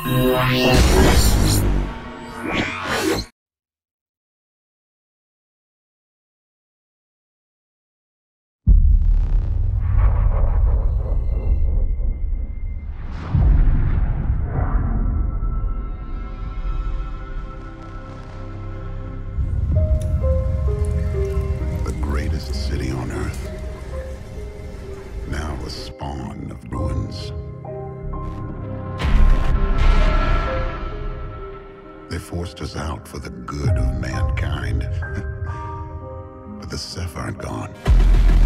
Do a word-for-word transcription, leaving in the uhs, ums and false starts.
The greatest city on Earth, now a spawn of ruins. They forced us out for the good of mankind. But the Ceph aren't gone.